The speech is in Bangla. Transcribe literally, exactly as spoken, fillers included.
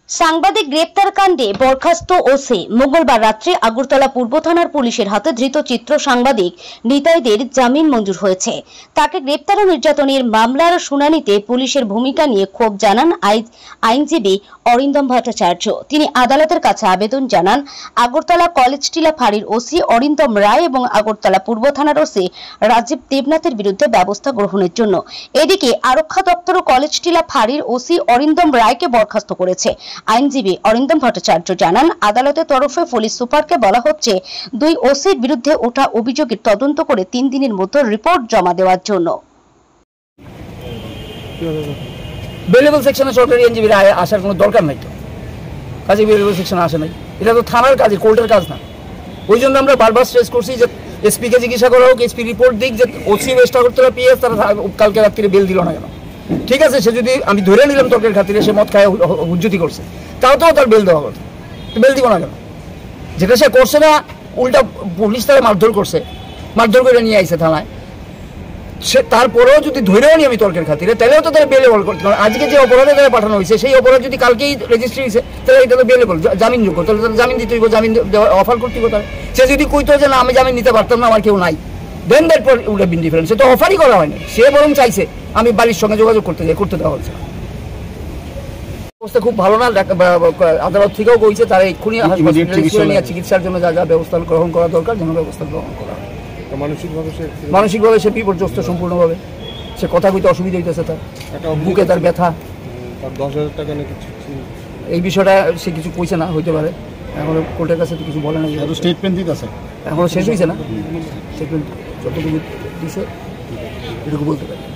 সাংবাদিক গ্রেপ্তার কাণ্ডে বরখাস্ত ওসি মঙ্গলবার রাত্রে আগরতলা পূর্ব থানার পুলিশের হাতে ধৃত চিত্র সাংবাদিক নিতাইদের জামিন মঞ্জুর হয়েছে। তাকে গ্রেপ্তার ও নির্যাতনের মামলার শুনানিতে পুলিশের ভূমিকা নিয়ে ক্ষোভ জানান আইনজীবী অরিন্দম ভট্টাচার্য। তিনি আদালতের কাছে আবেদন জানান আগরতলা কলেজ টিলা ফাঁড়ির ওসি অরিন্দম রায় এবং আগরতলা পূর্ব থানার ওসি রাজীব দেবনাথের বিরুদ্ধে ব্যবস্থা গ্রহণের জন্য। এদিকে আরক্ষা দপ্তর ও কলেজ টিলা ফাঁড়ির ওসি অরিন্দম রায়কে বরখাস্ত করেছে। আইনজীবী অরিন্দম ভট্টাচার্য জানান আদালতের তরফে পুলিশ সুপারকে বলা হচ্ছে দুই ওসির বিরুদ্ধে ওঠা অভিযোগের তদন্ত করে তিন দিনের মধ্যে রিপোর্ট জমা দেওয়ার জন্য। বেলেবল সেকশনে সরকারি আইনজীবীর আসার কোনো দরকার নাই, তো কাজে বেলেবল সেকশনে আসে নাই, এটা তো থানার কাজ, কোর্টের কাজ না। ওই জন্য আমরা বারবার স্ট্রেস করছি যে এসপিকে জিজ্ঞাসা করা হোক, এসপি রিপোর্ট দিক যে ওসি ওয়েস্ট করতে পিএস তারা কালকে রাত্রে বেল দিল না কেন। ঠিক আছে, সে যদি আমি ধরে নিলাম তর্কের খাতিরে সে মদ খায় হুজ্জুতি করছে, তাও তো তার বেল দেওয়া কথা, বেল দিব না কেন? যেটা সে করছে না, উল্টা পুলিশ তারা মারধর করছে, মারধর করে নিয়ে আইছে থানায়, সে তারপরেও যদি ধরেও নি আমি তর্কের খাতিরে, তাহলেও তো তারা বেলেবল করতে পারে। আজকে যে অপরাধে তারা পাঠানো হয়েছে সেই অপরাধ যদি কালকেই রেজিস্ট্রি হয়েছে তাহলে এটা তো বেলেবল, জামিনযোগ্য, তাহলে তারা জামিন দিতে হইব, জামিন অফার করতে হইব। তারা সে যদি কইতো যে না আমি জামিন নিতে পারতাম না, আমার কেউ নাই, then that would have been different. সে তো অফারই করা হয়নি, সে বরং চাইছে আমি বাড়ির সঙ্গে যোগাযোগ করতে যাই, করতে দেওয়া হচ্ছে। অবস্থা খুব ভালো না, আদালত থেকেও কইছে তারা এক্ষুনি চিকিৎসার জন্য যা যা ব্যবস্থা গ্রহণ করা দরকার যেন ব্যবস্থা গ্রহণ করা। মানসিকভাবে সে মানসিকভাবে সে বিপর্যস্ত সম্পূর্ণভাবে, সে কথা কইতে অসুবিধা হইতেছে, তার বুকে তার ব্যথা। দশ হাজার টাকা এই বিষয়টা সে কিছু কইছে না, হইতে পারে এখনো কোর্টের কাছে তো কিছু বলে না, স্টেটমেন্ট দিতে আছে, এখনো শেষ হয়েছে না, স্টেটমেন্ট যতটুকু দিছে এটুকু বলতে পারে।